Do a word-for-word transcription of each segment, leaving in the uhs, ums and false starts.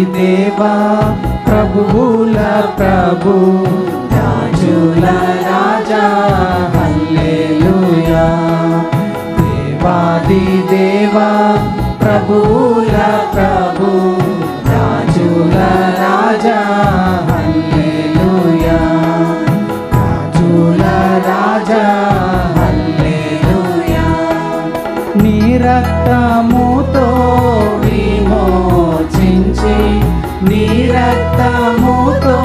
దేవా ప్రభువుల ప్రభు రాజుల రాజా హల్లెలూయా దేవాది దేవా ప్రభువుల ప్రభు రాజుల రాజా హల్లెలూయా రాజుల రాజా హల్లెలూయా నీ రక్తముతో విమోచించి నీ రక్తముతో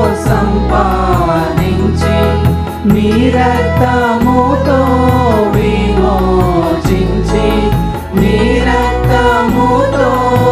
సంపాదించి నీ రక్తముతో విమోచించి నీ రక్తముతో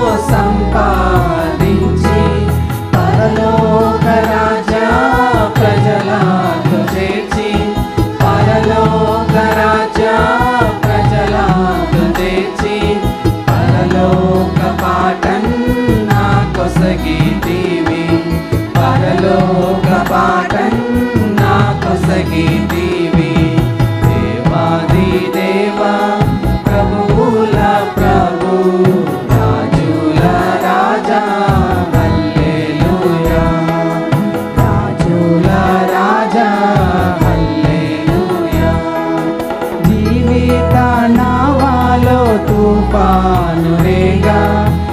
సంపాదించి పరలోక రాజా ప్రజలకు చేర్చి పరలోక రాజా ప్రజలకు చేర్చి పరలోక పాఠం నా కొసగితివి పరలోక పాఠం నా కొసగితివి దేవాది దేవా ప్రభువుల ప్రభు రాజుల రాజా హల్లెలూయా రాజుల రాజా హల్లెలూయా జీవిత నావాలో తుఫాను రేగా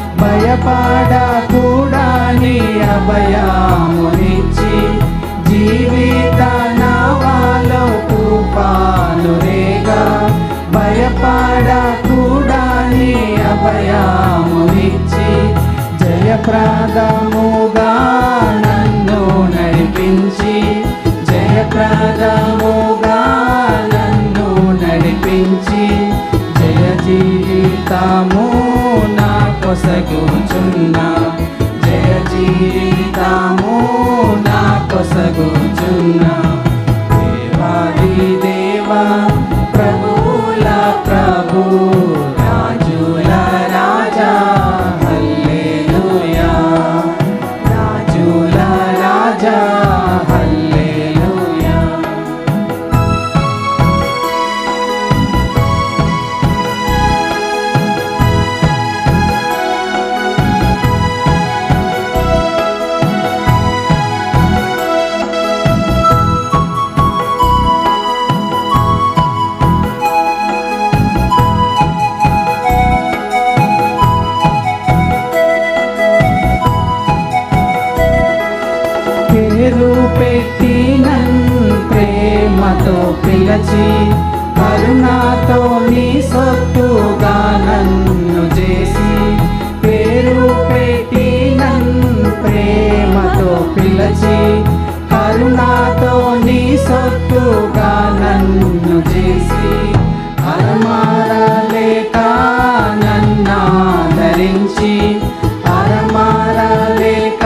భయపడకూడని అభయమునిచ్చి జీవిత నావాలో తుఫాను రేగా భయపడకూడని అభయమునిచ్చి జయప్రదముగా నన్ను నడిపించి జయప్రదముగా నన్ను నడిపించి జయ జీవితము నా కొసగుచున్నా జయ జీవితము నా కొసగుచున్నా దేవాది దేవా ప్రభువుల ప్రభు రాజుల రాజా హల్లెలూయా రాజుల రాజా హల్లెలూయా పేరు పెట్టి నన్ను ప్రేమతో పిలచి కరుణాతో నీ సొత్తుగా నన్ను చేసి పేరు పెట్టి నన్ను ప్రేమతో పిలచి కరుణాతో నీ సొత్తుగా నన్ను చేసి అరమారలేక నన్నాదరించి అరమారలేక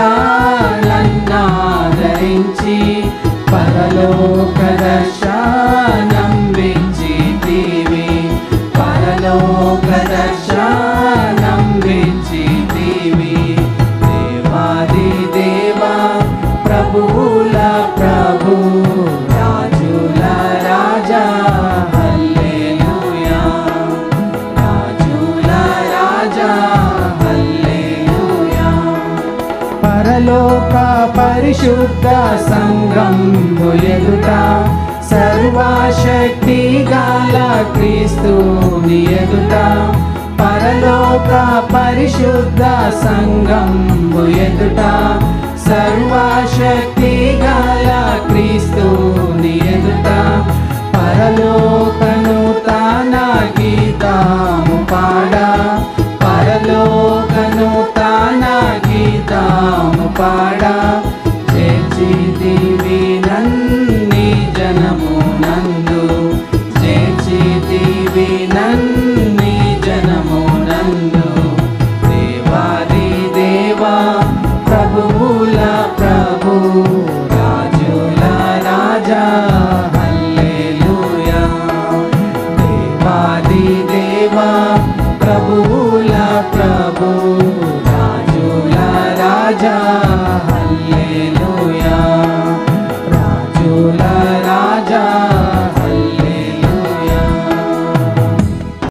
నన్నాదరించి పరలోక దర్శనం విచ్చితివి పరలోక దర్శనం విచ్చితివి దేవాది దేవా ప్రభువుల ప్రభు రాజుల రాజా హల్లెలూయా రాజుల రాజా హల్లెలూయా పరలోక పరిశుద్ధ సంఘంబు ఎదుట సర్వశక్తి గల క్రీస్తుని ఎదుట పరలోక పరిశుద్ధ సంఘంబు ఎదుట సర్వశక్తి గల క్రీస్తుని ఎదుట పరలోకను తాన గీతము పాడా పరలోకను తాన గీతము పాడా చేర్చితివి నన్ని జనము నందు చేర్చితివి నన్ని జనము నందు దేవాది దేవా ప్రభువుల ప్రభు రాజుల రాజా హల్లెలూయా దేవాది దేవా ప్రభువుల ప్రభు రాజుల రాజా